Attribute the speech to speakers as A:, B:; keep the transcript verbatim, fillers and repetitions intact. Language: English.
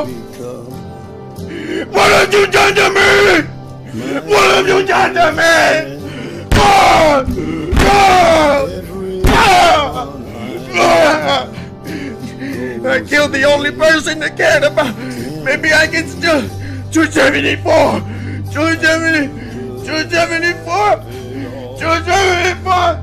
A: What have you done to me? What have you done to me? God! God! God! I killed the only person that cared about. Maybe I can still. two seventy-four! two seventy! two seventy-four! two seventy-four!